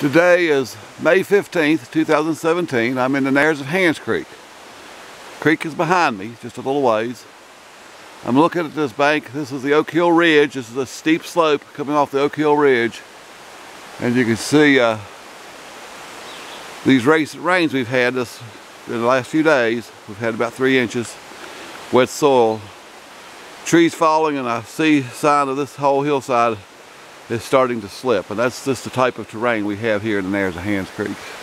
Today is May 15th, 2017. I'm in the Narrows of Hands Creek. Creek is behind me, just a little ways. I'm looking at this bank. This is the Oak Hill Ridge. This is a steep slope coming off the Oak Hill Ridge. And you can see these recent rains we've had in the last few days. We've had about 3 inches wet soil. Trees falling, and I see sign of this whole hillside is starting to slip, and that's just the type of terrain we have here in the Narrows of Hands Creek.